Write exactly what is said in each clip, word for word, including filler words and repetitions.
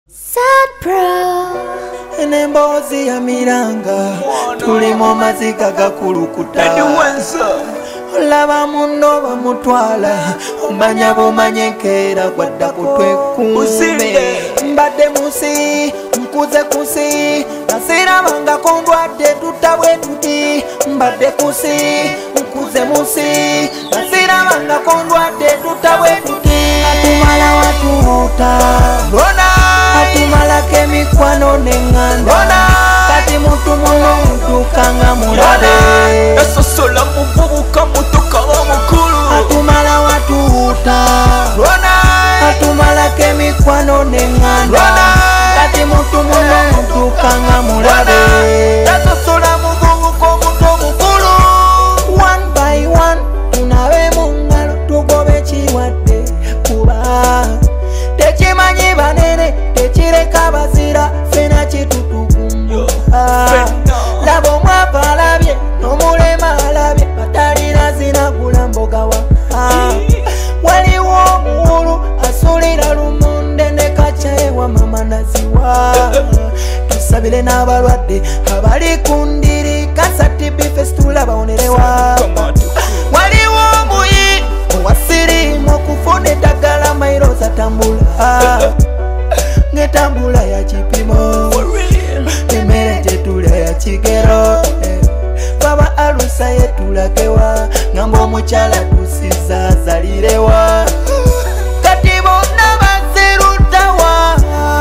Sad bro Enembozi ya miranga tulimo mazika gakulukuta Eddy Wenzo olaba muno bamutwala omanya bumanye nkeera gwadda kutwekuume Buzinde mbadde musi nkuze kusi nasirabangako ndwadde tutabwe tuti mbadde kusi nkuze musi nasirabangako ndwadde tutabwe tuti atumala watuhuta bona atumalako emikwano neŋŋanda kati mutu muno mutukanga mulabe esosola muvubuka mutuka w'omukulu atumala watuhuta atumalako emikwano neŋŋanda kati mutu muno mutukanga mulabe esosola muvubuka omuto mukulu one by one tunabe mu ngalo tugobe kiwadde kuba tekimanyi banene tekireka bazira fena kitutugumu laba omwava alabye n'omulema alabye batalina zinagula mbogawa waliwo omuwulu asulira lumonde ne kacaewa mama naziwa tusabire n'abalwadde abali ku ndiri kasatibifes tulabawonerewa waliwo omuyi owasirimu okufuna eddagala mairoza tambula ngetambula ya kipimo emere tetulya ya kigero baba alusa yetulakewa ngamba omukyala tusiza azalirewa kati bonna bazerutawa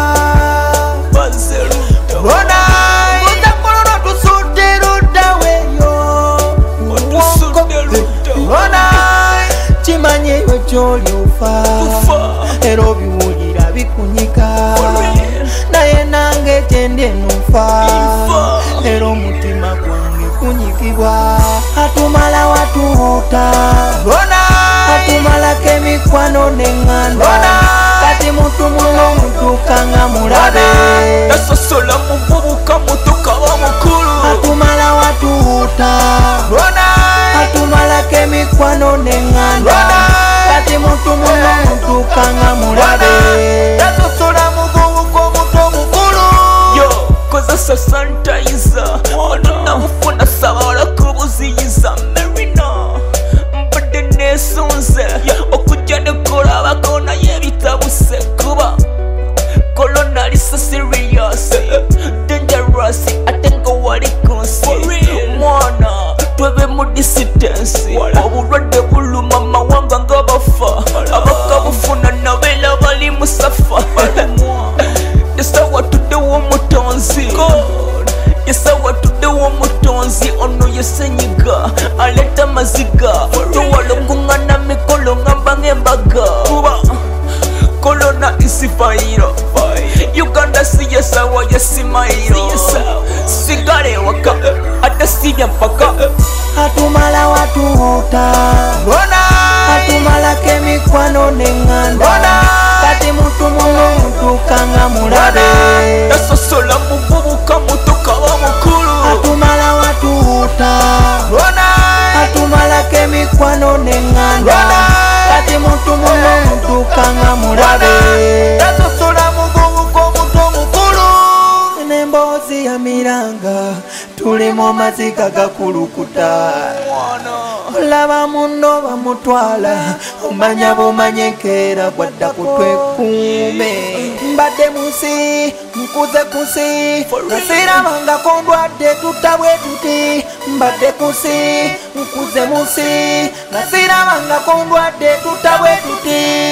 bona muzakolono tusudde luddaweyo bona kimanyi eyo gyoli ofa era obiwulira bikunyika naye nange gyendye nufa era omutima gwange kunyikibwa atumala watuhuta atumalako emikwano neŋŋanda kati mutu muno mutukanga mulabe esosola muvubuka mutuka w'omukulu atumala watuhuta atumalako emikwano neŋŋanda kati mutu muno mutukanga mulabe esosola muvubuka omuto mukulu yo kozesa sanitayiza ono namufuna sabala kubuziyiza merina mbadde nesunze okujja nekolabako naye bitabuse kuba kolonalisa serious dangerous ate nga wali kunsi mwana twebe mu disidensi obulwadde buluma mawanga nga bafa abakabufuna nabela bali musafa yesawa tuddewo omutonzi yesawa tuddewo omutonzi ono yesenyiga aleta maziga towala okuŋŋana mikolo ngamba ng'embaga kuba kolona isifairo uganda si yesawa yesimairo sigala ewaka ate sibya mpaka atumala watuhuta atumalako emikwano neŋŋanda kati mutu muno mutukanga mulabe esosola muvubuka mutuka w'omukulu atumala watuhuta atumalako emikwano neŋŋanda kati mutu muno mutukanga mulabe esosola muvubuka omuto mukulu n'emboozi ya miranga tulimu mazika gakulukuta olaba muno bamutwala omanya bumanye nkeera gwadda kutwekuume mbadde musi nkuze kusi nasirabangako ndwadde tutabwe tuti mbadde kusi nkuze musi nasirabangako ndwadde tutabwe tuti